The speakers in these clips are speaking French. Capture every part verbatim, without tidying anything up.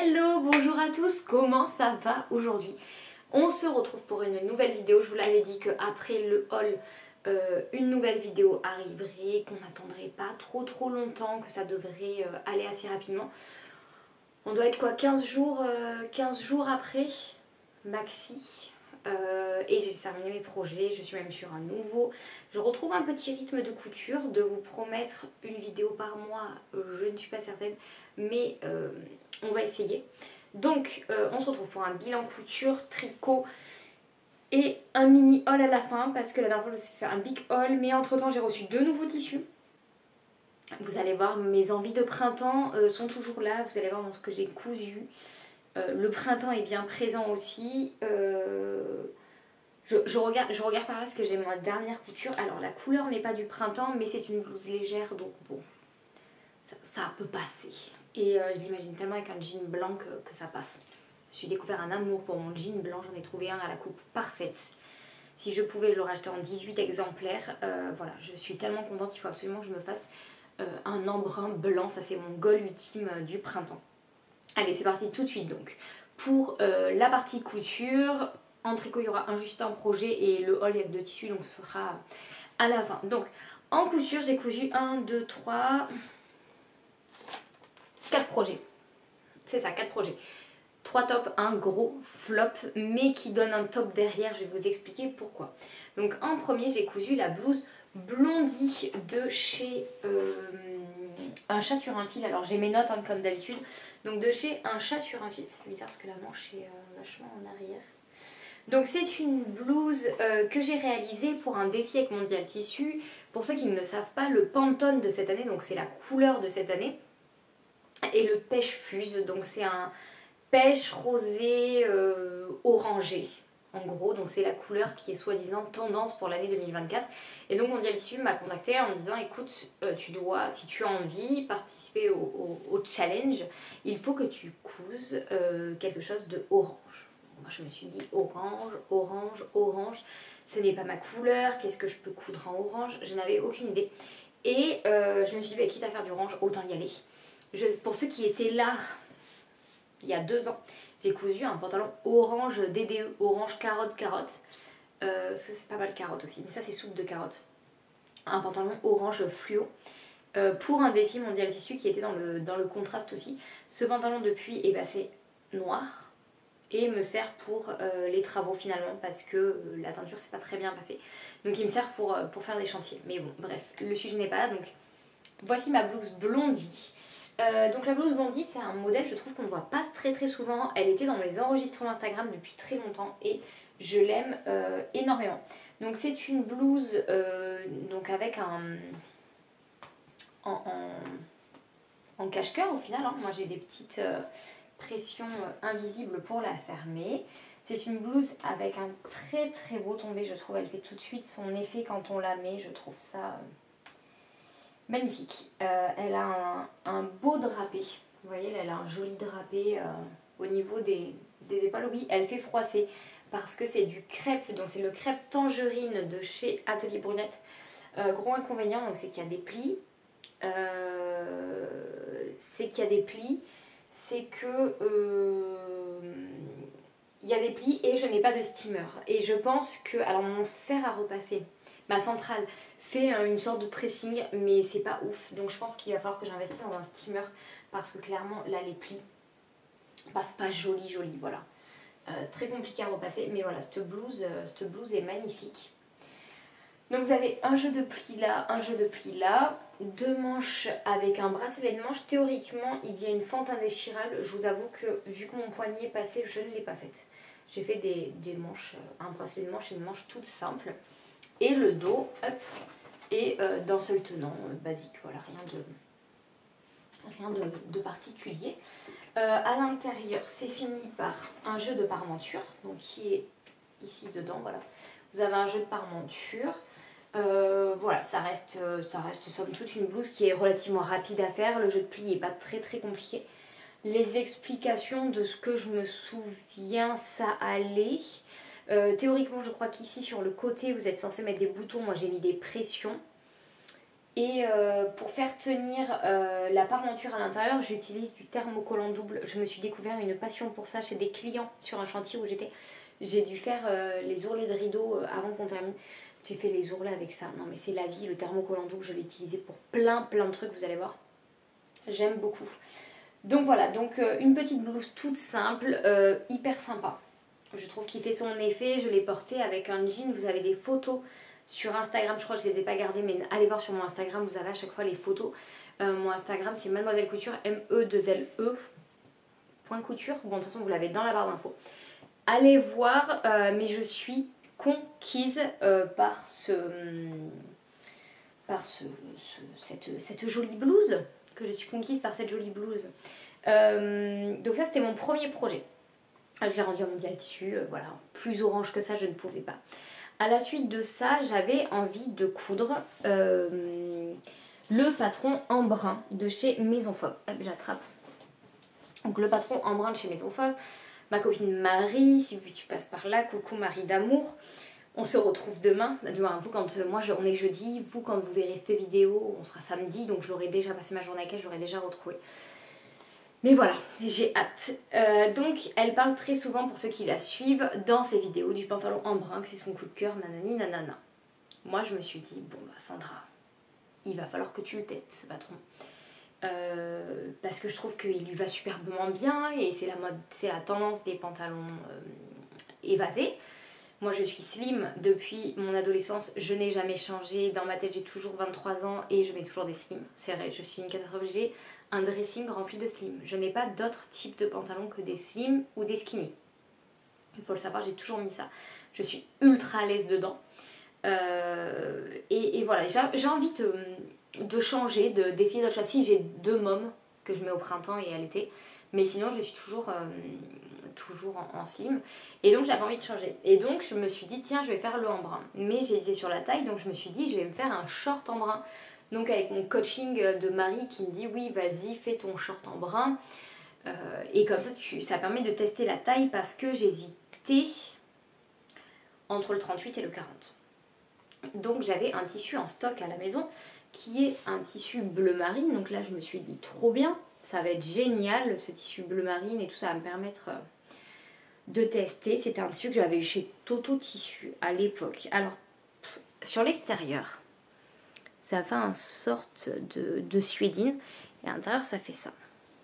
Hello, bonjour à tous, comment ça va aujourd'hui? On se retrouve pour une nouvelle vidéo. Je vous l'avais dit qu'après le haul, euh, une nouvelle vidéo arriverait, qu'on n'attendrait pas trop trop longtemps, que ça devrait euh, aller assez rapidement. On doit être quoi, quinze jours, euh, quinze jours après, maxi. Euh, et j'ai terminé mes projets, je suis même sur un nouveau. Je retrouve un petit rythme de couture, de vous promettre une vidéo par mois, euh, je ne suis pas certaine, mais euh, on va essayer. Donc euh, on se retrouve pour un bilan couture, tricot et un mini haul à la fin, parce que la dernière fois je me suis fait un big haul, mais entre temps j'ai reçu deux nouveaux tissus. Vous allez voir, mes envies de printemps euh, sont toujours là, vous allez voir dans ce que j'ai cousu. Euh, le printemps est bien présent aussi. Euh, je, je, regarde, je regarde par là ce que j'ai ma dernière couture. Alors la couleur n'est pas du printemps, mais c'est une blouse légère, donc bon, ça, ça peut passer. Et euh, je l'imagine tellement avec un jean blanc que, que ça passe. Je me suis découvert un amour pour mon jean blanc, j'en ai trouvé un à la coupe parfaite. Si je pouvais, je l'aurais acheté en dix-huit exemplaires. Euh, voilà, je suis tellement contente, il faut absolument que je me fasse euh, un embrun blanc. Ça c'est mon goal ultime euh, du printemps. Allez, c'est parti tout de suite donc. Pour euh, la partie couture, en tricot il y aura un juste un projet et le haul il y a deux tissus, donc ce sera à la fin. Donc en couture j'ai cousu un, deux, trois, quatre projets. C'est ça, quatre projets. trois tops, un gros flop, mais qui donne un top derrière, je vais vous expliquer pourquoi. Donc en premier j'ai cousu la blouse Blondie de chez euh, Un chat sur un fil. Alors j'ai mes notes hein, comme d'habitude. Donc de chez Un chat sur un fil. C'est bizarre parce que la manche est euh, vachement en arrière. Donc c'est une blouse euh, que j'ai réalisée pour un défi avec Mondial Tissu. Pour ceux qui ne le savent pas, le Pantone de cette année, donc c'est la couleur de cette année, et le Pêche Fuse. Donc c'est un pêche rosé euh, orangé. En gros, donc c'est la couleur qui est soi-disant tendance pour l'année deux mille vingt-quatre. Et donc Mondial Tissu m'a contacté en me disant écoute, euh, tu dois, si tu as envie, participer au, au, au challenge, il faut que tu couses euh, quelque chose de orange. Moi je me suis dit orange, orange, orange, ce n'est pas ma couleur, qu'est-ce que je peux coudre en orange? Je n'avais aucune idée. Et euh, je me suis dit bah, quitte à faire du orange, autant y aller. Je, pour ceux qui étaient là il y a deux ans, j'ai cousu un pantalon orange D D E, orange carotte carotte. Euh, parce que c'est pas mal carotte aussi, mais ça c'est soupe de carotte. Un pantalon orange fluo euh, pour un défi Mondial Tissu qui était dans le, dans le contraste aussi. Ce pantalon depuis est passé noir et me sert pour euh, les travaux finalement parce que euh, la teinture s'est pas très bien passée. Donc il me sert pour, pour faire des chantiers. Mais bon, bref, le sujet n'est pas là. Donc voici ma blouse Blondie. Euh, donc la blouse Blondie c'est un modèle je trouve qu'on ne voit pas très très souvent. Elle était dans mes enregistrements Instagram depuis très longtemps et je l'aime euh, énormément. Donc c'est une blouse euh, donc avec un en, en, en cache-cœur au final hein. Moi j'ai des petites euh, pressions euh, invisibles pour la fermer. C'est une blouse avec un très très beau tombé, je trouve. Elle fait tout de suite son effet quand on la met, je trouve ça euh, magnifique. Euh, elle a un, un beau drapé. Vous voyez, elle a un joli drapé euh, au niveau des, des épaules. Oui, elle fait froisser parce que c'est du crêpe. Donc c'est le crêpe tangerine de chez Atelier Brunette. Euh, gros inconvénient, c'est qu'il y a des plis. Euh, c'est qu'il y a des plis. C'est que... Euh, il y a des plis et je n'ai pas de steamer. Et je pense que... Alors mon fer à repasser, ma centrale fait une sorte de pressing, mais c'est pas ouf. Donc je pense qu'il va falloir que j'investisse dans un steamer parce que clairement, là, les plis passent pas joli, joli, voilà. Euh, c'est très compliqué à repasser, mais voilà, cette blouse, euh, cette blouse est magnifique. Donc vous avez un jeu de plis là, un jeu de plis là, deux manches avec un bracelet de manche. Théoriquement, il y a une fente indéchirable. Je vous avoue que vu que mon poignet est passé, je ne l'ai pas faite. J'ai fait des, des manches, un bracelet de manche et une manche toute simple. Et le dos, hop, et euh, d'un seul tenant, euh, basique, voilà, rien de, rien de, de particulier. Euh, à l'intérieur, c'est fini par un jeu de parmenture, donc qui est ici dedans, voilà. Vous avez un jeu de parmenture. Euh, voilà, ça reste, ça reste somme toute une blouse qui est relativement rapide à faire. Le jeu de pli n'est pas très très compliqué. Les explications de ce que je me souviens, ça allait. Euh, théoriquement, je crois qu'ici sur le côté, vous êtes censé mettre des boutons. Moi, j'ai mis des pressions. Et euh, pour faire tenir euh, la parmenture à l'intérieur, j'utilise du thermocollant double. Je me suis découvert une passion pour ça chez des clients sur un chantier où j'étais. J'ai dû faire euh, les ourlets de rideaux euh, avant qu'on termine. J'ai fait les ourlets avec ça. Non mais c'est la vie, le thermocollant double, je l'ai utilisé pour plein plein de trucs, vous allez voir. J'aime beaucoup. Donc voilà, donc euh, une petite blouse toute simple, euh, hyper sympa. Je trouve qu'il fait son effet. Je l'ai porté avec un jean. Vous avez des photos sur Instagram, je crois que je les ai pas gardées, mais allez voir sur mon Instagram, vous avez à chaque fois les photos. Euh, mon Instagram c'est Mademoiselle Couture, M E deux L E point couture. Bon, de toute façon, vous l'avez dans la barre d'infos. Allez voir, euh, mais je suis conquise euh, par ce, par ce, ce cette, cette jolie blouse, que je suis conquise par cette jolie blouse. Euh, donc ça, c'était mon premier projet. Je l'ai rendu à Mondial Tissu, euh, voilà, plus orange que ça, je ne pouvais pas. À la suite de ça, j'avais envie de coudre euh, le patron en brun de chez Maison Fauve. Hop, j'attrape. Donc le patron en brun de chez Maison Fauve. Ma copine Marie, si tu passes par là, coucou Marie d'amour. On se retrouve demain. Vous, quand moi, je, on est jeudi. Vous, quand vous verrez cette vidéo, on sera samedi. Donc je l'aurai déjà passé ma journée avec elle, je l'aurai déjà retrouvée. Mais voilà, j'ai hâte. Euh, donc, elle parle très souvent, pour ceux qui la suivent, dans ses vidéos, du pantalon en brun, que c'est son coup de cœur, nanani, nanana. Moi, je me suis dit, bon, bah, Sandra, il va falloir que tu le testes, ce patron. Euh, parce que je trouve qu'il lui va superbement bien, et c'est la mode, c'est la tendance des pantalons euh, évasés. Moi, je suis slim depuis mon adolescence, je n'ai jamais changé. Dans ma tête, j'ai toujours vingt-trois ans et je mets toujours des slims. C'est vrai, je suis une catastrophe. J'ai un dressing rempli de slims. Je n'ai pas d'autre type de pantalon que des slims ou des skinny. Il faut le savoir, j'ai toujours mis ça. Je suis ultra à l'aise dedans. Euh, et, et voilà, j'ai envie de, de changer, de, d'essayer d'autres choses. Si j'ai deux mômes que je mets au printemps et à l'été, mais sinon, je suis toujours... Euh, toujours en, en slim, et donc j'avais envie de changer, et donc je me suis dit tiens, je vais faire le en brun, mais j'ai été sur la taille, donc je me suis dit je vais me faire un short en brun. Donc avec mon coaching de Marie qui me dit oui, vas-y, fais ton short en brun, euh, et comme ça tu, ça permet de tester la taille, parce que j'hésitais entre le trente-huit et le quarante. Donc j'avais un tissu en stock à la maison qui est un tissu bleu marine, donc là je me suis dit trop bien, ça va être génial ce tissu bleu marine, et tout ça va me permettre de tester. C'était un tissu que j'avais eu chez Toto Tissu à l'époque. Alors, sur l'extérieur, ça fait une sorte de, de suédine, et à l'intérieur, ça fait ça.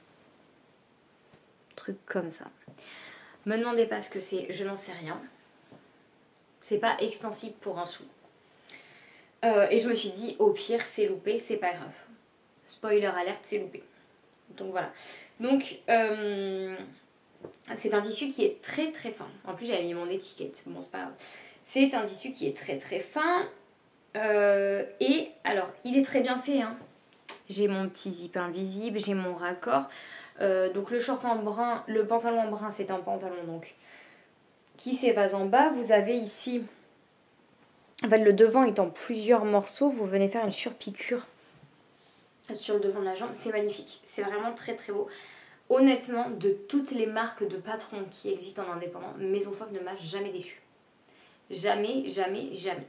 Un truc comme ça. Me demandez pas ce que c'est, je n'en sais rien. C'est pas extensible pour un sou. Euh, et je me suis dit, au pire, c'est loupé, c'est pas grave. Spoiler alerte, c'est loupé. Donc voilà. Donc, euh, c'est un tissu qui est très très fin. En plus, j'avais mis mon étiquette. Bon, c'est pas grave. C'est un tissu qui est très très fin. Euh, et alors, il est très bien fait. Hein. J'ai mon petit zip invisible, j'ai mon raccord. Euh, donc le short en brun, le pantalon en brun, c'est un pantalon donc qui s'évase en bas. Vous avez ici, en fait, le devant est en plusieurs morceaux. Vous venez faire une surpiqûre sur le devant de la jambe. C'est magnifique. C'est vraiment très très beau. Honnêtement, de toutes les marques de patrons qui existent en indépendant, Maison Fauve ne m'a jamais déçue. Jamais, jamais, jamais.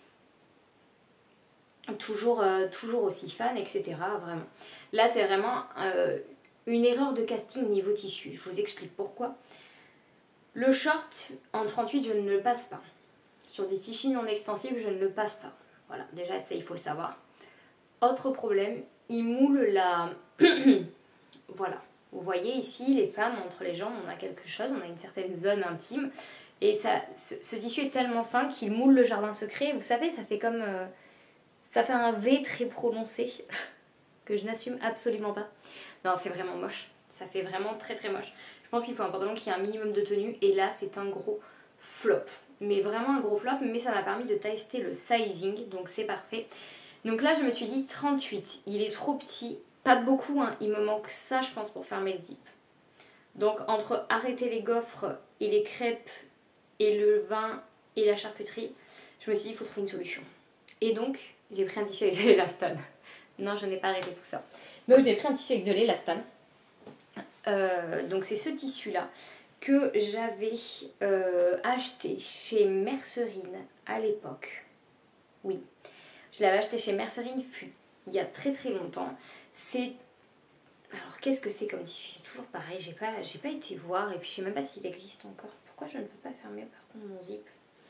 Toujours, euh, toujours aussi fan, et cetera. Vraiment. Là, c'est vraiment euh, une erreur de casting niveau tissu. Je vous explique pourquoi. Le short, en trente-huit, je ne le passe pas. Sur des tissus non extensibles, je ne le passe pas. Voilà, déjà, ça, il faut le savoir. Autre problème, il moule la... voilà. Vous voyez ici, les femmes, entre les jambes, on a quelque chose, on a une certaine zone intime. Et ça, ce, ce tissu est tellement fin qu'il moule le jardin secret. Vous savez, ça fait comme... Euh, ça fait un V très prononcé, que je n'assume absolument pas. Non, c'est vraiment moche. Ça fait vraiment très très moche. Je pense qu'il faut un pantalon qui a un minimum de tenue. Et là, c'est un gros flop. Mais vraiment un gros flop. Mais ça m'a permis de tester le sizing. Donc c'est parfait. Donc là, je me suis dit trente-huit. Il est trop petit. Pas de beaucoup, hein. Il me manque ça, je pense, pour fermer le zip. Donc, entre arrêter les gaufres et les crêpes et le vin et la charcuterie, je me suis dit, il faut trouver une solution. Et donc, j'ai pris un tissu avec de l'élastane. Non, je n'ai pas arrêté tout ça. Donc, j'ai pris un tissu avec de l'élastane. Euh, donc, c'est ce tissu-là que j'avais euh, acheté chez Mercerine à l'époque. Oui, je l'avais acheté chez Mercerine, fut il y a très très longtemps. C'est... Alors qu'est-ce que c'est comme tissu? C'est toujours pareil, j'ai pas, j'ai pas été voir et puis je sais même pas s'il existe encore. Pourquoi je ne peux pas fermer par contre mon zip?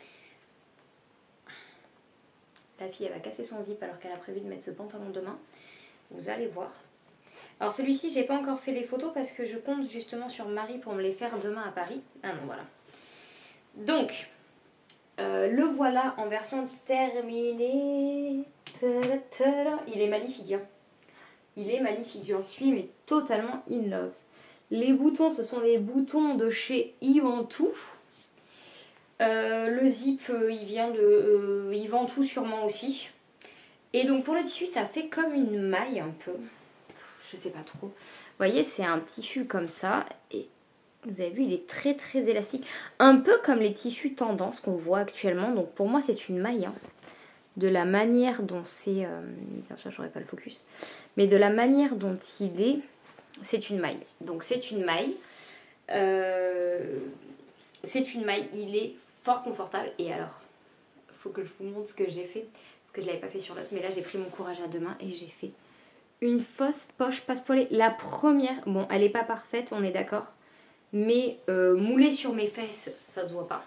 La fille elle va casser son zip alors qu'elle a prévu de mettre ce pantalon demain. Vous allez voir. Alors celui-ci j'ai pas encore fait les photos parce que je compte justement sur Marie pour me les faire demain à Paris. Ah non voilà. Donc euh, le voilà en version terminée. Il est magnifique hein. Il est magnifique, j'en suis mais totalement in love. Les boutons, ce sont des boutons de chez Ivantou. Euh, le zip, euh, il vient de euh, Ivantou sûrement aussi. Et donc pour le tissu, ça fait comme une maille un peu. Je sais pas trop. Vous voyez, c'est un tissu comme ça. Et vous avez vu, il est très très élastique. Un peu comme les tissus tendance qu'on voit actuellement. Donc pour moi, c'est une maille. Hein. De la manière dont c'est... Euh... Bien sûr, j'aurais pas le focus. Mais de la manière dont il est, c'est une maille. Donc c'est une maille. Euh... C'est une maille. Il est fort confortable. Et alors, il faut que je vous montre ce que j'ai fait. Parce que je ne l'avais pas fait sur l'autre. Mais là, j'ai pris mon courage à deux mains et j'ai fait une fausse poche passe-poilée. La première, bon, elle n'est pas parfaite, on est d'accord. Mais euh, moulée sur mes fesses, ça se voit pas.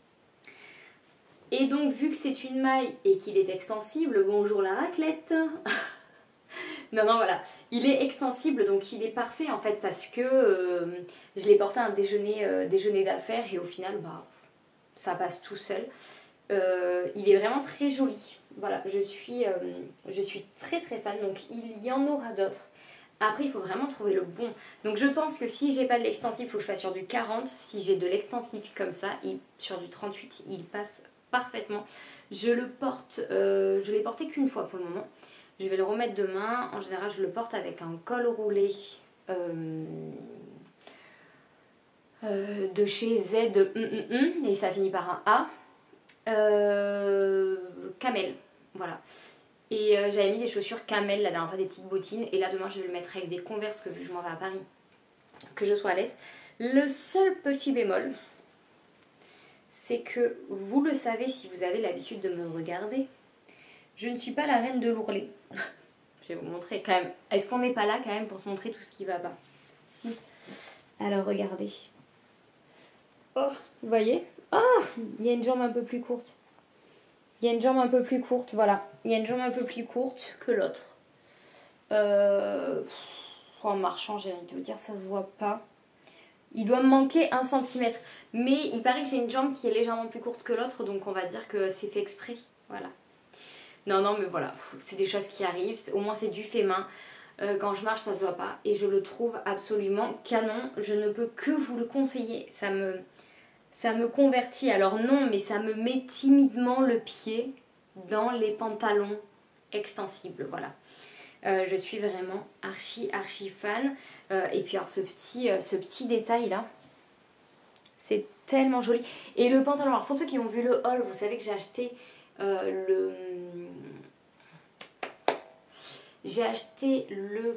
Et donc, vu que c'est une maille et qu'il est extensible, bonjour la raclette. Non, non, voilà. Il est extensible, donc il est parfait en fait parce que euh, je l'ai porté à un déjeuner, euh, déjeuner d'affaires et au final, bah, ça passe tout seul. Euh, il est vraiment très joli. Voilà, je suis, euh, je suis très très fan, donc il y en aura d'autres. Après, il faut vraiment trouver le bon. Donc je pense que si j'ai pas de l'extensible, il faut que je fasse sur du quarante. Si j'ai de l'extensible comme ça, il, sur du trente-huit, il passe parfaitement. Je le porte, euh, je l'ai porté qu'une fois pour le moment. Je vais le remettre demain. En général, je le porte avec un col roulé euh, euh, de chez Z et ça finit par un A. Euh, camel, voilà. Et euh, j'avais mis des chaussures camel la dernière fois, des petites bottines. Et là, demain, je vais le mettre avec des Converse que vu que je m'en vais à Paris, que je sois à l'aise. Le seul petit bémol, c'est que vous le savez si vous avez l'habitude de me regarder. Je ne suis pas la reine de l'ourlet. Je vais vous montrer quand même. Est-ce qu'on n'est pas là quand même pour se montrer tout ce qui va pas? Si. Alors regardez. Oh, vous voyez? Oh, il y a une jambe un peu plus courte. Il y a une jambe un peu plus courte, voilà. Il y a une jambe un peu plus courte que l'autre. Euh... En marchant, j'ai envie de vous dire, ça se voit pas. Il doit me manquer un centimètre. Mais il paraît que j'ai une jambe qui est légèrement plus courte que l'autre, donc on va dire que c'est fait exprès. Voilà. Non, non, mais voilà, c'est des choses qui arrivent. Au moins, c'est du fait main. Euh, quand je marche, ça ne se voit pas. Et je le trouve absolument canon. Je ne peux que vous le conseiller. Ça me, ça me convertit. Alors non, mais ça me met timidement le pied dans les pantalons extensibles. Voilà. Euh, je suis vraiment archi, archi fan. Euh, et puis alors, ce petit, euh, ce petit détail-là, c'est tellement joli. Et le pantalon, alors pour ceux qui ont vu le haul, vous savez que j'ai acheté... Euh, le j'ai acheté le,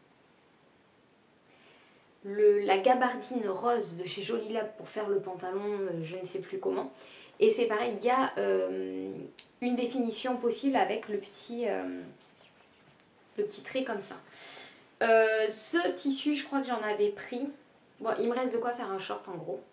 le la gabardine rose de chez Jolie Lab pour faire le pantalon, euh, je ne sais plus comment. Et c'est pareil, il y a euh, une définition possible avec le petit, euh, le petit trait comme ça. Euh, ce tissu, je crois que j'en avais pris. Bon, il me reste de quoi faire un short en gros.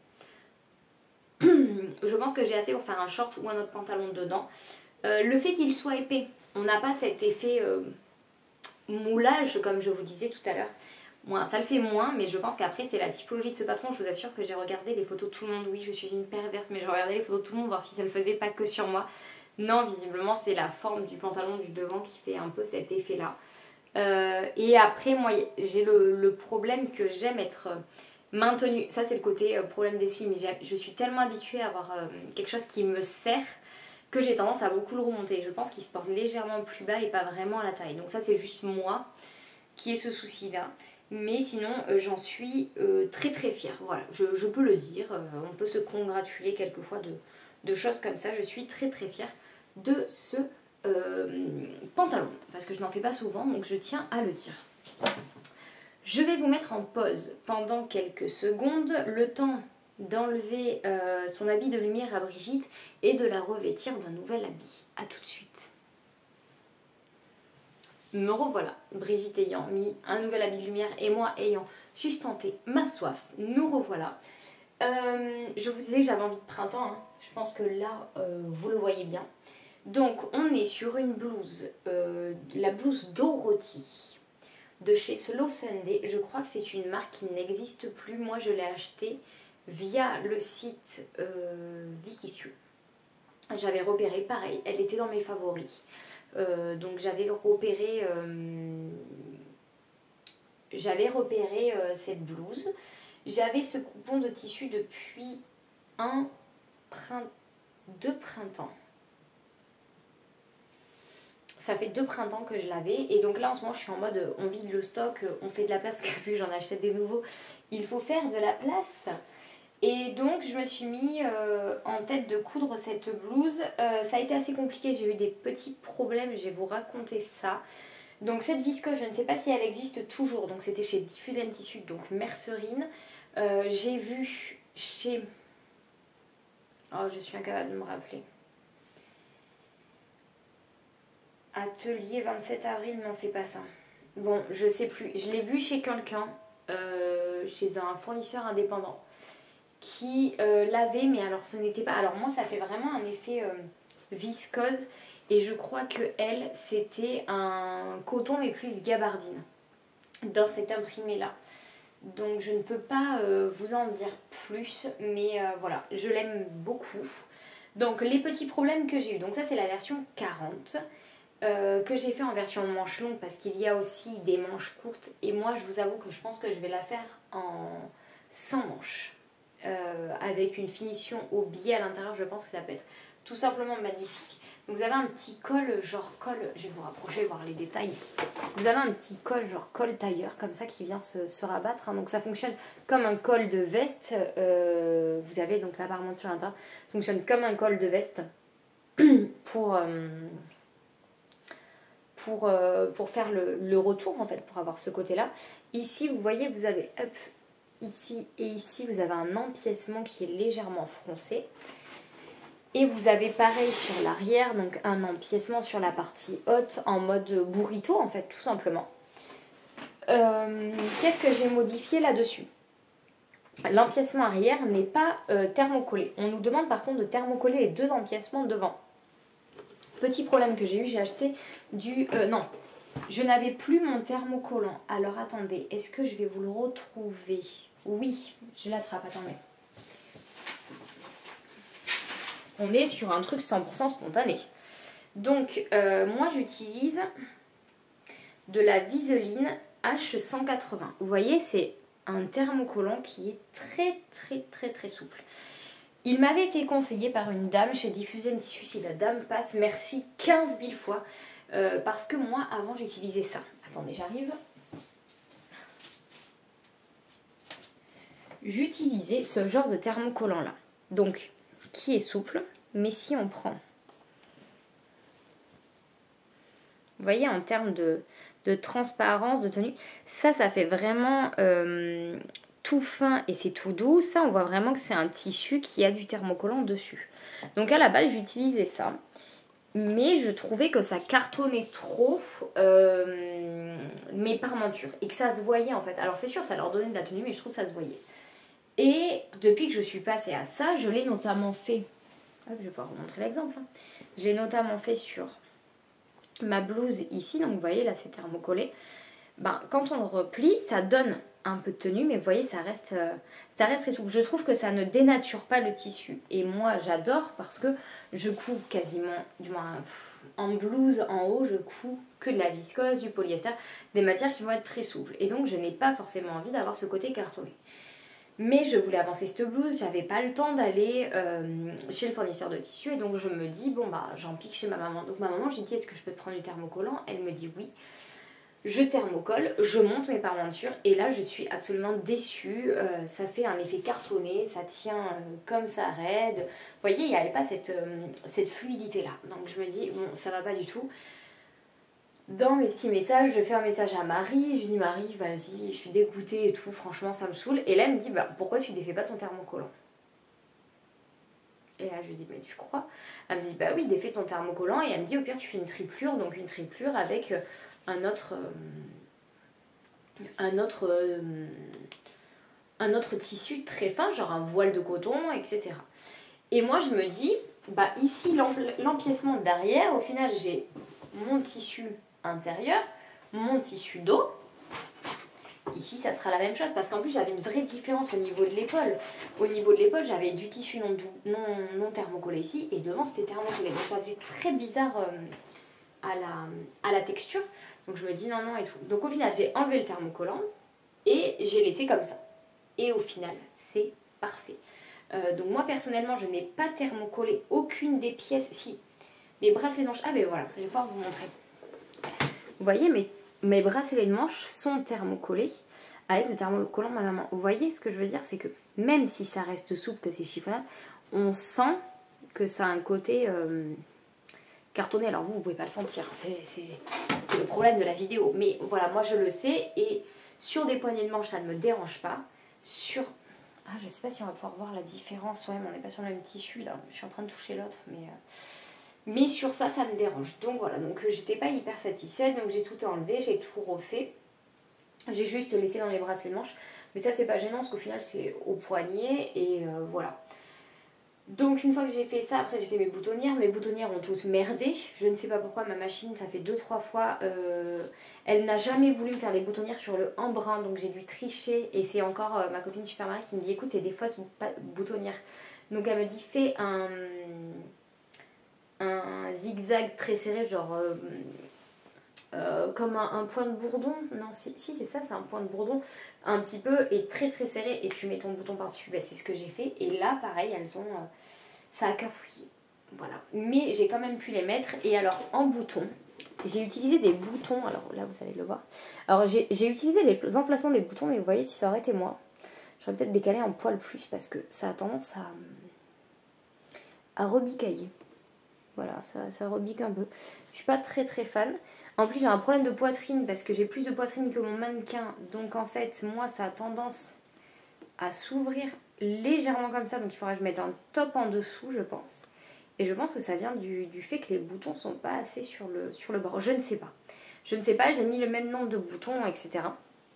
Je pense que j'ai assez pour faire un short ou un autre pantalon dedans. Euh, le fait qu'il soit épais, on n'a pas cet effet euh, moulage comme je vous disais tout à l'heure. Moi, ça le fait moins, mais je pense qu'après c'est la typologie de ce patron. Je vous assure que j'ai regardé les photos de tout le monde. Oui, je suis une perverse, mais j'ai regardé les photos de tout le monde voir si ça le faisait pas que sur moi. Non, visiblement c'est la forme du pantalon du devant qui fait un peu cet effet là. Euh, et après, moi j'ai le, le problème que j'aime être maintenue. Ça c'est le côté euh, problème des slims. Je suis tellement habituée à avoir euh, quelque chose qui me serre que j'ai tendance à beaucoup le remonter. Je pense qu'il se porte légèrement plus bas et pas vraiment à la taille. Donc ça c'est juste moi qui ai ce souci là. Mais sinon euh, j'en suis euh, très très fière. Voilà, je, je peux le dire. Euh, on peut se congratuler quelquefois de, de choses comme ça. Je suis très très fière de ce euh, pantalon. Parce que je n'en fais pas souvent, donc je tiens à le dire. Je vais vous mettre en pause pendant quelques secondes. Le temps d'enlever euh, son habit de lumière à Brigitte et de la revêtir d'un nouvel habit. A tout de suite. Me revoilà, Brigitte ayant mis un nouvel habit de lumière et moi ayant sustenté ma soif, nous revoilà. Euh, je vous disais que j'avais envie de printemps, hein. Je pense que là, euh, vous le voyez bien. Donc, on est sur une blouse, euh, la blouse Dorothy de chez Slow Sunday. Je crois que c'est une marque qui n'existe plus. Moi, je l'ai achetée via le site euh, Vikissu. J'avais repéré, pareil, elle était dans mes favoris. Euh, donc, j'avais repéré, euh, j'avais repéré euh, cette blouse. J'avais ce coupon de tissu depuis un printemps, deux printemps. Ça fait deux printemps que je l'avais et donc là en ce moment je suis en mode on vide le stock, on fait de la place, que vu que j'en achète des nouveaux, il faut faire de la place. Et donc je me suis mis euh, en tête de coudre cette blouse. Euh, ça a été assez compliqué, j'ai eu des petits problèmes, je vais vous raconter ça. Donc cette viscose, je ne sais pas si elle existe toujours, donc c'était chez Diffusion Tissu, donc Mercerine. Euh, j'ai vu chez... Oh, je suis incapable de me rappeler. Atelier vingt-sept avril, non c'est pas ça. Bon, je sais plus. Je l'ai vu chez quelqu'un, euh, chez un fournisseur indépendant, qui euh, l'avait, mais alors ce n'était pas... Alors moi, ça fait vraiment un effet euh, viscose, et je crois que elle, c'était un coton, mais plus gabardine, dans cet imprimé-là. Donc je ne peux pas euh, vous en dire plus, mais euh, voilà, je l'aime beaucoup. Donc les petits problèmes que j'ai eu, donc ça c'est la version quarante. Euh, que j'ai fait en version manche longue parce qu'il y a aussi des manches courtes et moi je vous avoue que je pense que je vais la faire en sans manches euh, avec une finition au biais à l'intérieur. Je pense que ça peut être tout simplement magnifique. Donc vous avez un petit col genre col, je vais vous rapprocher voir les détails, vous avez un petit col genre col tailleur comme ça qui vient se, se rabattre, hein. Donc ça fonctionne comme un col de veste. Euh, vous avez donc la parmenture à l'intérieur, fonctionne comme un col de veste pour euh, Pour, euh, pour faire le, le retour en fait, pour avoir ce côté là. Ici vous voyez, vous avez hop, ici et ici vous avez un empiècement qui est légèrement froncé et vous avez pareil sur l'arrière, donc un empiècement sur la partie haute en mode burrito en fait, tout simplement. Euh, qu'est-ce que j'ai modifié là-dessus? L'empiècement arrière n'est pas euh, thermocollé. On nous demande par contre de thermocoller les deux empiècements devant. Petit problème que j'ai eu, j'ai acheté du... Euh, non, je n'avais plus mon thermocollant. Alors attendez, est-ce que je vais vous le retrouver? Oui, je l'attrape, attendez. On est sur un truc cent pour cent spontané. Donc, euh, moi j'utilise de la Viseline H cent quatre-vingts. Vous voyez, c'est un thermocollant qui est très très très très souple. Il m'avait été conseillé par une dame chez Diffusion Tissu, si la dame passe, merci quinze mille fois, euh, parce que moi, avant, j'utilisais ça. Attendez, j'arrive. J'utilisais ce genre de thermocollant-là, donc, qui est souple, mais si on prend... Vous voyez, en termes de, de transparence, de tenue, ça, ça fait vraiment... Euh, tout fin et c'est tout doux. Ça, on voit vraiment que c'est un tissu qui a du thermocollant dessus. Donc à la base, j'utilisais ça. Mais je trouvais que ça cartonnait trop euh, mes parmentures. Et que ça se voyait en fait. Alors c'est sûr, ça leur donnait de la tenue, mais je trouve que ça se voyait. Et depuis que je suis passée à ça, je l'ai notamment fait... Hop, je vais pouvoir vous montrer l'exemple. Hein. Je l'ai notamment fait sur ma blouse ici. Donc vous voyez, là c'est thermocollé. Ben, quand on le replie, ça donne un peu de tenue, mais vous voyez, ça reste, euh, ça reste très souple. Je trouve que ça ne dénature pas le tissu. Et moi, j'adore parce que je couds quasiment, du moins en blouse, en haut, je couds que de la viscose, du polyester, des matières qui vont être très souples. Et donc, je n'ai pas forcément envie d'avoir ce côté cartonné. Mais je voulais avancer cette blouse, j'avais pas le temps d'aller euh, chez le fournisseur de tissu. Et donc, je me dis, bon, bah, j'en pique chez ma maman. Donc, ma maman, je lui dis, est-ce que je peux te prendre du thermocollant? Elle me dit oui. Je thermocolle, je monte mes parmentures et là je suis absolument déçue, euh, ça fait un effet cartonné, ça tient euh, comme ça raide. Vous voyez, il n'y avait pas cette, euh, cette fluidité là, donc je me dis bon ça va pas du tout. Dans mes petits messages, je fais un message à Marie, je dis Marie vas-y, je suis dégoûtée et tout, franchement ça me saoule. Et là elle me dit bah, pourquoi tu défais pas ton thermocollant? Et là je lui dis mais tu crois? Elle me dit bah oui défais ton thermocollant et elle me dit au pire tu fais une triplure, donc une triplure avec... Euh, un autre, euh, un autre, euh, un autre tissu très fin, genre un voile de coton, et cetera. Et moi je me dis, bah ici l'empiècement derrière, au final j'ai mon tissu intérieur, mon tissu dos. Ici ça sera la même chose parce qu'en plus j'avais une vraie différence au niveau de l'épaule. Au niveau de l'épaule j'avais du tissu non, non, non thermocollé ici et devant c'était thermocollé. Donc ça faisait très bizarre euh, à, la, à la texture. Donc je me dis non non et tout. Donc au final j'ai enlevé le thermocollant et j'ai laissé comme ça. Et au final c'est parfait. Euh, donc moi personnellement je n'ai pas thermocollé aucune des pièces. Si, mes bracelets de manches, ah ben voilà, je vais pouvoir vous montrer. Vous voyez mes, mes bracelets de manches sont thermocollés avec le thermocollant de ma maman. Vous voyez ce que je veux dire, c'est que même si ça reste souple, que c'est chiffonnable, on sent que ça a un côté euh, cartonné. Alors vous, vous pouvez pas le sentir, c'est le problème de la vidéo. Mais voilà, moi je le sais et sur des poignées de manches ça ne me dérange pas. Sur... Ah, je sais pas si on va pouvoir voir la différence. Ouais, mais on n'est pas sur le même tissu là. Je suis en train de toucher l'autre, mais... Euh... Mais sur ça, ça me dérange. Donc voilà, donc j'étais pas hyper satisfaite. Donc j'ai tout enlevé, j'ai tout refait. J'ai juste laissé dans les bracelets de manches. Mais ça, c'est pas gênant parce qu'au final, c'est au poignet. Et euh, voilà. Donc une fois que j'ai fait ça, après j'ai fait mes boutonnières. Mes boutonnières ont toutes merdé. Je ne sais pas pourquoi ma machine, ça fait deux trois fois. Euh, elle n'a jamais voulu me faire les boutonnières sur le embrun. Donc j'ai dû tricher. Et c'est encore euh, ma copine Super Marie qui me dit écoute, c'est des fausses boutonnières. Donc elle me dit fais un... un zigzag très serré, genre euh, euh, comme un, un point de bourdon. Non, si, si c'est ça, c'est un point de bourdon, un petit peu, et très très serré, et tu mets ton bouton par-dessus. Ben, c'est ce que j'ai fait, et là, pareil, elles ont... Euh, ça a cafouillé. Voilà. Mais j'ai quand même pu les mettre, et alors, en bouton, j'ai utilisé des boutons, alors là, vous allez le voir. Alors, j'ai utilisé les emplacements des boutons, mais vous voyez, si ça aurait été moi, j'aurais peut-être décalé un poil plus, parce que ça a tendance à, à rebicailler. Voilà, ça, ça rebique un peu. Je suis pas très très fan. En plus, j'ai un problème de poitrine parce que j'ai plus de poitrine que mon mannequin. Donc en fait, moi, ça a tendance à s'ouvrir légèrement comme ça. Donc il faudra que je mette un top en dessous, je pense. Et je pense que ça vient du, du fait que les boutons sont pas assez sur le, sur le bord. Je ne sais pas. Je ne sais pas, j'ai mis le même nombre de boutons, et cetera.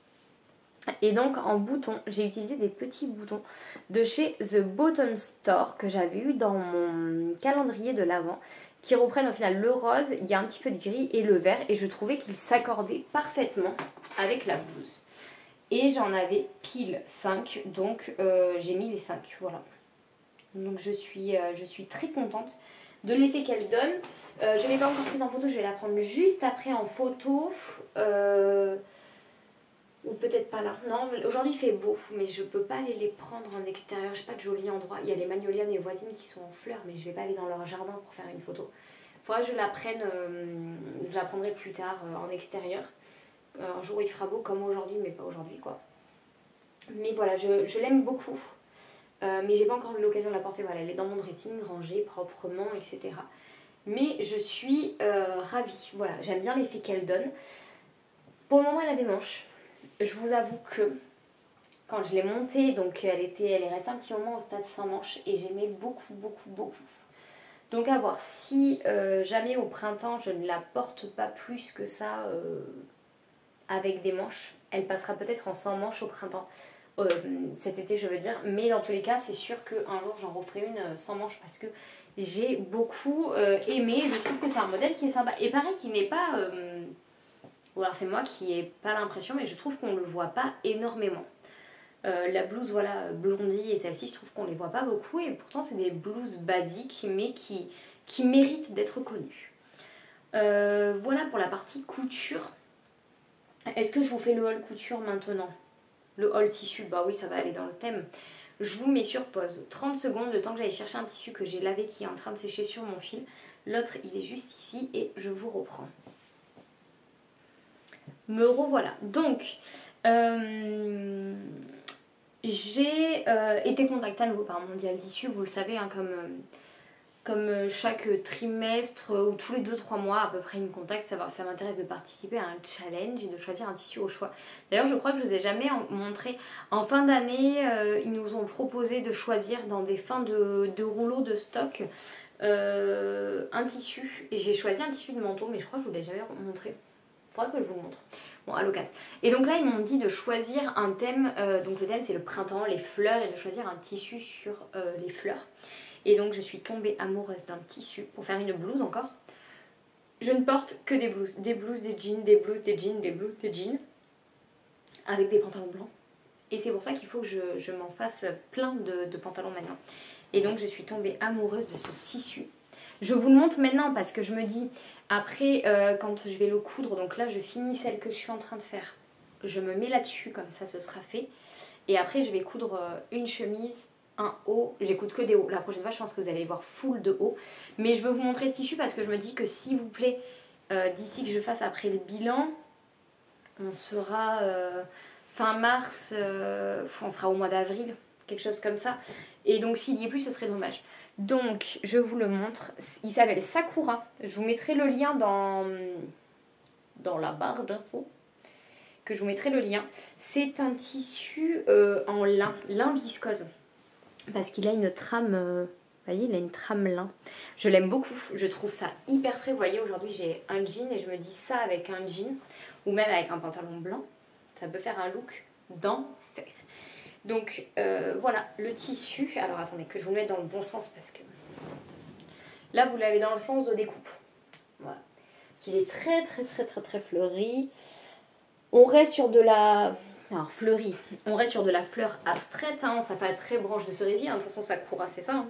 Et donc en boutons, j'ai utilisé des petits boutons de chez The Button Store que j'avais eu dans mon calendrier de l'Avent, qui reprennent au final le rose, il y a un petit peu de gris et le vert, et je trouvais qu'ils s'accordaient parfaitement avec la blouse. Et j'en avais pile cinq, donc euh, j'ai mis les cinq, voilà. Donc je suis, euh, je suis très contente de l'effet qu'elle donne. Euh, je ne l'ai pas encore prise en photo, je vais la prendre juste après en photo. Euh... Ou peut-être pas là. Non, aujourd'hui il fait beau, mais je peux pas aller les prendre en extérieur. Je sais pas de jolis endroits. Il y a les magnolias des voisines qui sont en fleurs, mais je vais pas aller dans leur jardin pour faire une photo. Il faudra que je la prenne, euh, je la prendrai plus tard euh, en extérieur. Euh, un jour où il fera beau comme aujourd'hui, mais pas aujourd'hui quoi. Mais voilà, je, je l'aime beaucoup. Euh, mais j'ai pas encore eu l'occasion de la porter. Voilà, elle est dans mon dressing, rangée proprement, et cetera. Mais je suis euh, ravie. Voilà, j'aime bien l'effet qu'elle donne. Pour le moment, elle a des manches. Je vous avoue que quand je l'ai montée, donc elle, était, elle est restée un petit moment au stade sans manches et j'aimais beaucoup, beaucoup, beaucoup. Donc à voir si euh, jamais au printemps je ne la porte pas plus que ça euh, avec des manches. Elle passera peut-être en sans manches au printemps, euh, cet été je veux dire. Mais dans tous les cas, c'est sûr qu'un jour j'en referai une sans manches parce que j'ai beaucoup euh, aimé. Je trouve que c'est un modèle qui est sympa. Et pareil, qui n'est pas... Euh, Ou alors c'est moi qui n'ai pas l'impression, mais je trouve qu'on ne le voit pas énormément. Euh, la blouse, voilà, blondie et celle-ci, je trouve qu'on ne les voit pas beaucoup. Et pourtant, c'est des blouses basiques, mais qui, qui méritent d'être connues. Euh, voilà pour la partie couture. Est-ce que je vous fais le haul couture maintenant? Le haul tissu, bah oui, ça va aller dans le thème. Je vous mets sur pause trente secondes, le temps que j'aille chercher un tissu que j'ai lavé qui est en train de sécher sur mon fil. L'autre, il est juste ici et je vous reprends. Me revoilà. Donc, euh, j'ai euh, été contactée à nouveau par Mondial Tissu, vous le savez, hein, comme, euh, comme chaque trimestre ou tous les deux trois mois à peu près, ils me contactent, savoir si ça m'intéresse de participer à un challenge et de choisir un tissu au choix. D'ailleurs, je crois que je vous ai jamais montré. En fin d'année, euh, ils nous ont proposé de choisir dans des fins de, de rouleaux de stock euh, un tissu. Et j'ai choisi un tissu de manteau, mais je crois que je vous l'ai jamais montré. Faudra que je vous le montre. Bon, à l'occasion. Et donc là, ils m'ont dit de choisir un thème. Euh, donc le thème, c'est le printemps, les fleurs, et de choisir un tissu sur euh, les fleurs. Et donc, je suis tombée amoureuse d'un tissu pour faire une blouse encore. Je ne porte que des blouses. Des blouses, des jeans, des blouses, des jeans, des blouses, des jeans. Avec des pantalons blancs. Et c'est pour ça qu'il faut que je, je m'en fasse plein de, de pantalons maintenant. Et donc, je suis tombée amoureuse de ce tissu. Je vous le montre maintenant parce que je me dis, après, euh, quand je vais le coudre, donc là, je finis celle que je suis en train de faire. Je me mets là-dessus, comme ça, ce sera fait. Et après, je vais coudre une chemise, un haut. J'écoute que des hauts. La prochaine fois, je pense que vous allez voir full de hauts. Mais je veux vous montrer ce tissu parce que je me dis que s'il vous plaît, euh, d'ici que je fasse après le bilan, on sera euh, fin mars, euh, on sera au mois d'avril, quelque chose comme ça. Et donc, s'il n'y est plus, ce serait dommage. Donc, je vous le montre. Il s'appelle Sakura. Je vous mettrai le lien dans, dans la barre d'infos. Que je vous mettrai le lien. C'est un tissu euh, en lin, lin viscose. Parce qu'il a une trame, euh, vous voyez, il a une trame lin. Je l'aime beaucoup. Je trouve ça hyper frais. Vous voyez, aujourd'hui, j'ai un jean et je me dis ça avec un jean ou même avec un pantalon blanc. Ça peut faire un look d'enfer. Donc euh, voilà, le tissu. Alors attendez, que je vous le mette dans le bon sens parce que là, vous l'avez dans le sens de découpe. Voilà. Il est très, très, très, très, très fleuri. On reste sur de la... Alors, fleuri. On reste sur de la fleur abstraite. Hein. Ça fait très branche de cerisier. Hein. De toute façon, Sakura, c'est ça. Hein.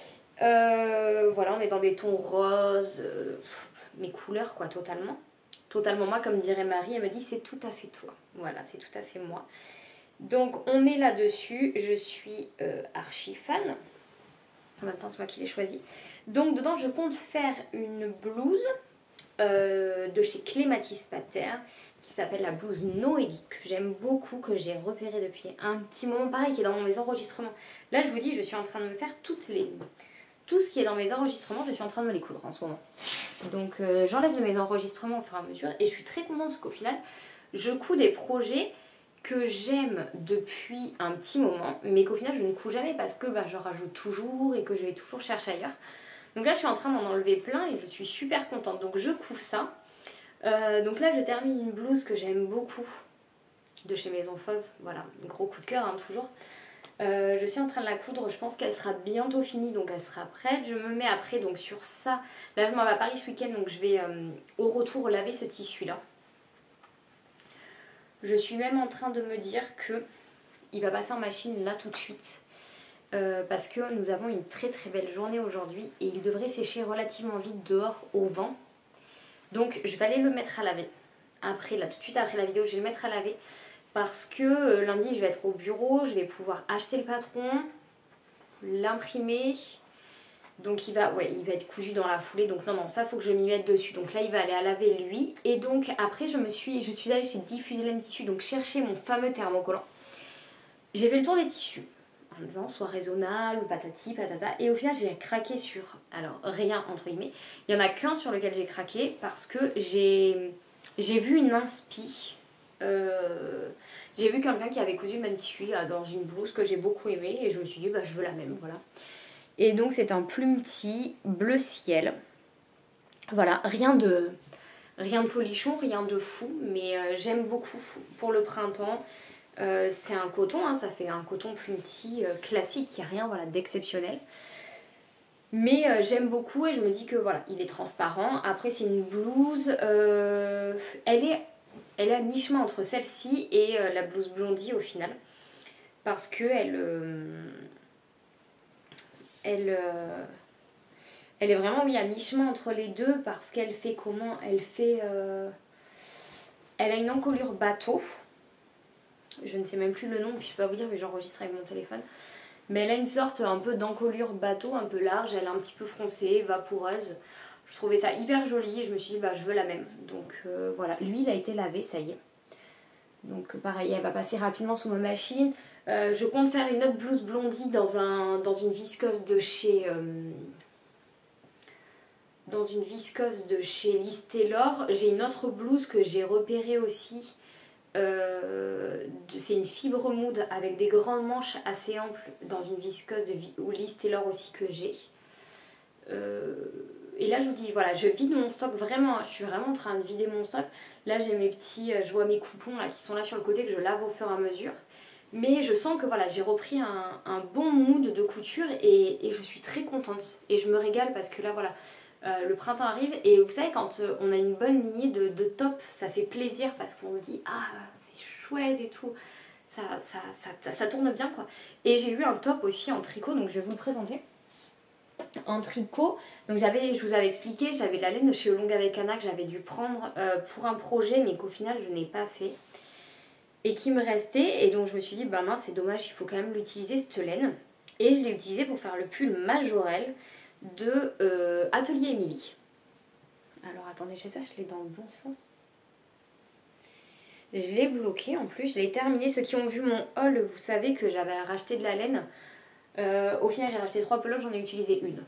Euh, voilà, on est dans des tons roses. Euh, mes couleurs, quoi, totalement. Totalement moi, comme dirait Marie. Elle me dit, c'est tout à fait toi. Voilà, c'est tout à fait moi. Donc, on est là-dessus. Je suis euh, archi fan. En même temps, c'est moi qui l'ai choisi. Donc, dedans, je compte faire une blouse euh, de chez Clématis Pater qui s'appelle la blouse Noélie, que j'aime beaucoup, que j'ai repérée depuis un petit moment, pareil, qui est dans mes enregistrements. Là, je vous dis, je suis en train de me faire toutes les... Tout ce qui est dans mes enregistrements, je suis en train de me les coudre en ce moment. Donc, euh, j'enlève de mes enregistrements au fur et à mesure et je suis très contente parce qu'au final, je couds des projets que j'aime depuis un petit moment, mais qu'au final, je ne couds jamais parce que bah, je rajoute toujours et que je vais toujours chercher ailleurs. Donc là, je suis en train d'en enlever plein et je suis super contente. Donc, je couds ça. Euh, donc là, je termine une blouse que j'aime beaucoup de chez Maison Fauve. Voilà, gros coup de cœur, hein, toujours. Euh, je suis en train de la coudre, je pense qu'elle sera bientôt finie, donc elle sera prête. Je me mets après donc sur ça. Là, je m'en vais à Paris ce week-end, donc je vais euh, au retour laver ce tissu-là. Je suis même en train de me dire que il va passer en machine là tout de suite. Euh, parce que nous avons une très très belle journée aujourd'hui et il devrait sécher relativement vite dehors au vent. Donc je vais aller le mettre à laver. Après, là tout de suite après la vidéo, je vais le mettre à laver. Parce que euh, lundi, je vais être au bureau, je vais pouvoir acheter le patron, l'imprimer. Donc il va, ouais, il va être cousu dans la foulée. Donc non, non, ça, il faut que je m'y mette dessus. Donc là, il va aller à laver lui. Et donc après, je me suis, je suis allée chez Diffusion Tissus, donc chercher mon fameux thermocollant. J'ai fait le tour des tissus en me disant soit raisonnable, patati, patata. Et au final, j'ai craqué sur, alors rien entre guillemets. Il n'y en a qu'un sur lequel j'ai craqué parce que j'ai, j'ai vu une inspi. Euh, j'ai vu quelqu'un qui avait cousu le même tissu là, dans une blouse que j'ai beaucoup aimée et je me suis dit bah je veux la même, voilà. Et donc c'est un plumetis bleu ciel. Voilà, rien de rien de folichon, rien de fou, mais euh, j'aime beaucoup pour le printemps. Euh, c'est un coton, hein, ça fait un coton plumetis euh, classique, il n'y a rien voilà, d'exceptionnel. Mais euh, j'aime beaucoup et je me dis que voilà, il est transparent. Après c'est une blouse, euh, elle est Elle est à mi-chemin entre celle-ci et euh, la blouse blondie au final. Parce que elle, euh, elle, euh, elle est vraiment oui, à mi-chemin entre les deux. Parce qu'elle fait comment Elle fait... Euh, elle a une encolure bateau. Je ne sais même plus le nom, puis je peux pas vous dire, mais j'enregistre avec mon téléphone. Mais elle a une sorte un peu d'encolure bateau, un peu large. Elle est un petit peu froncée, vaporeuse. Je trouvais ça hyper joli et je me suis dit, bah je veux la même. Donc euh, voilà, lui il a été lavé, ça y est. Donc pareil, elle va passer rapidement sous ma machine. Euh, je compte faire une autre blouse blondie dans, un, dans une viscose de chez... Euh, dans une viscose de chez Liz Taylor. J'ai une autre blouse que j'ai repérée aussi. Euh, c'est une fibre moude avec des grandes manches assez amples dans une viscose de Liz Taylor aussi que j'ai. Euh, et là je vous dis, voilà, je vide mon stock vraiment, je suis vraiment en train de vider mon stock. Là j'ai mes petits, je vois mes coupons là qui sont là sur le côté que je lave au fur et à mesure. Mais je sens que voilà, j'ai repris un, un bon mood de couture et, et je suis très contente. Et je me régale parce que là voilà, euh, le printemps arrive et vous savez quand euh, on a une bonne lignée de, de top, ça fait plaisir parce qu'on se dit ah c'est chouette et tout. Ça, ça, ça, ça, ça tourne bien quoi. Et j'ai eu un top aussi en tricot, donc je vais vous le présenter. En tricot, donc j'avais, je vous avais expliqué, j'avais de la laine de chez Olonga avec Anna que j'avais dû prendre euh, pour un projet mais qu'au final je n'ai pas fait. Et qui me restait, et donc je me suis dit bah mince c'est dommage, il faut quand même l'utiliser cette laine. Et je l'ai utilisé pour faire le pull Majorel de euh, Atelier Émilie. Alors attendez, j'espère que je l'ai dans le bon sens. Je l'ai bloqué en plus, je l'ai terminé. Ceux qui ont vu mon haul, vous savez que j'avais racheté de la laine. Euh, au final j'ai racheté trois pelotes, j'en ai utilisé une.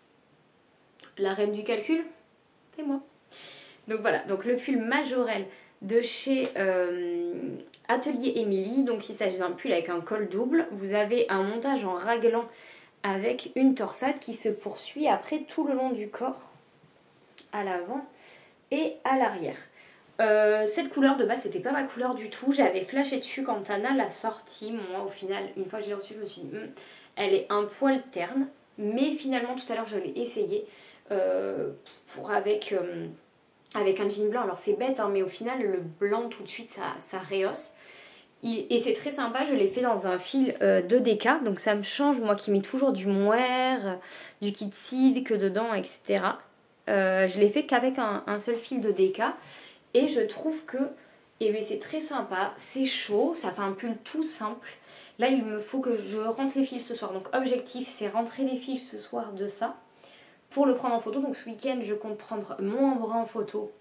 La reine du calcul, c'est moi. Donc voilà, donc le pull Majorel de chez euh, Atelier Émilie. Donc il s'agit d'un pull avec un col double. Vous avez un montage en raglan avec une torsade qui se poursuit après tout le long du corps, à l'avant et à l'arrière. Euh, cette couleur de base c'était pas ma couleur du tout. J'avais flashé dessus quand Anna l'a sortie. Moi au final, une fois que je l'ai reçue, je me suis dit hm, elle est un poil terne. Mais finalement tout à l'heure je l'ai essayé euh, pour avec... Euh, avec un jean blanc. Alors c'est bête hein, mais au final le blanc tout de suite ça, ça rehausse. Il, et c'est très sympa, je l'ai fait dans un fil euh, de D K, donc ça me change, moi qui mets toujours du mohair, euh, du kit silk dedans, et cetera. Euh, je l'ai fait qu'avec un, un seul fil de D K et je trouve que eh bien, c'est très sympa, c'est chaud, ça fait un pull tout simple. Là il me faut que je rentre les fils ce soir, donc objectif c'est rentrer les fils ce soir de ça pour le prendre en photo. Donc ce week-end je compte prendre mon embrun en photo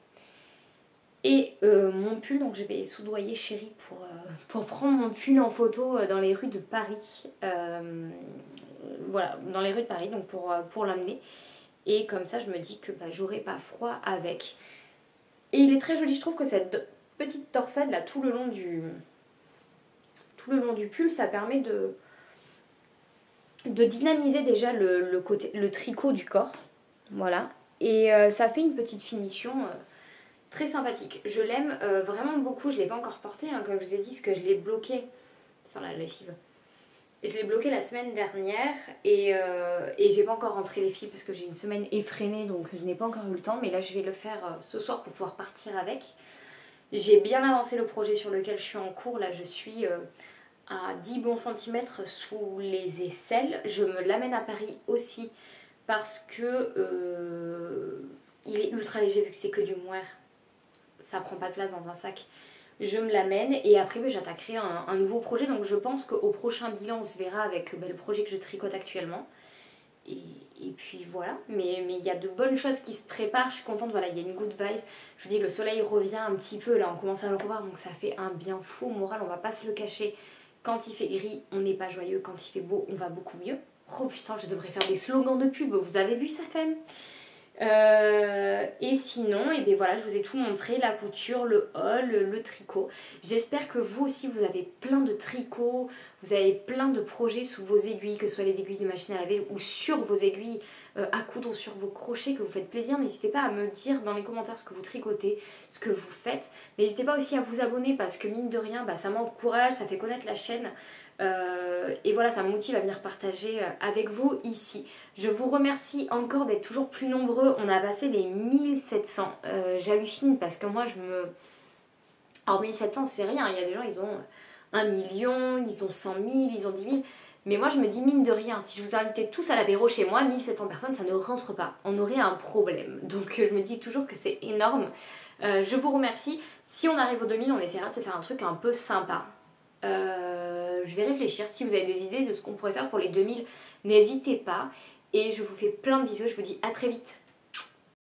et euh, mon pull. Donc je vais soudoyer chérie pour, euh, pour prendre mon pull en photo dans les rues de Paris. Euh, voilà, dans les rues de Paris, donc pour, pour l'amener. Et comme ça je me dis que bah, j'aurai pas froid avec. Et il est très joli, je trouve que cette petite torsade là tout le long du, tout le long du pull, ça permet de... de dynamiser déjà le, le, côté, le tricot du corps, voilà, et euh, ça fait une petite finition euh, très sympathique. Je l'aime euh, vraiment beaucoup, je ne l'ai pas encore porté, hein, comme je vous ai dit, parce que je l'ai bloqué, sans la lessive, je l'ai bloqué la semaine dernière, et, euh, et j'ai pas encore rentré les fils, parce que j'ai une semaine effrénée, donc je n'ai pas encore eu le temps, mais là je vais le faire euh, ce soir pour pouvoir partir avec. J'ai bien avancé le projet sur lequel je suis en cours, là je suis... Euh, à dix bons centimètres sous les aisselles. Je me l'amène à Paris aussi parce que euh, il est ultra léger vu que c'est que du mohair. Ça prend pas de place dans un sac. Je me l'amène et après ben, j'attaquerai un, un nouveau projet. Donc je pense qu'au prochain bilan on se verra avec ben, le projet que je tricote actuellement. Et, et puis voilà, mais il y a de bonnes choses qui se préparent, je suis contente, voilà, il y a une good vibe. Je vous dis, le soleil revient un petit peu, là on commence à le revoir, donc ça fait un bien fou au moral, on va pas se le cacher. Quand il fait gris, on n'est pas joyeux. Quand il fait beau, on va beaucoup mieux. Oh putain, je devrais faire des slogans de pub. Vous avez vu ça quand même euh, Et sinon, et bien voilà, je vous ai tout montré. La couture, le haul, le, le tricot. J'espère que vous aussi, vous avez plein de tricots. Vous avez plein de projets sous vos aiguilles, que ce soit les aiguilles de machine à laver ou sur vos aiguilles euh, à coudre ou sur vos crochets, que vous faites plaisir. N'hésitez pas à me dire dans les commentaires ce que vous tricotez, ce que vous faites. N'hésitez pas aussi à vous abonner parce que mine de rien, bah, ça m'encourage, ça fait connaître la chaîne. Euh, et voilà, ça me motive à venir partager avec vous ici. Je vous remercie encore d'être toujours plus nombreux. On a passé les mille sept cents. Euh, J'hallucine parce que moi, je me... Alors mille sept cents, c'est rien. Il y a des gens, ils ont un million, ils ont cent mille, ils ont dix mille. Mais moi, je me dis mine de rien, si je vous invitais tous à l'apéro chez moi, mille sept cents personnes, ça ne rentre pas. On aurait un problème. Donc je me dis toujours que c'est énorme. Euh, je vous remercie. Si on arrive aux deux mille, on essaiera de se faire un truc un peu sympa. Euh, je vais réfléchir. Si vous avez des idées de ce qu'on pourrait faire pour les deux mille, n'hésitez pas. Et je vous fais plein de bisous. Je vous dis à très vite.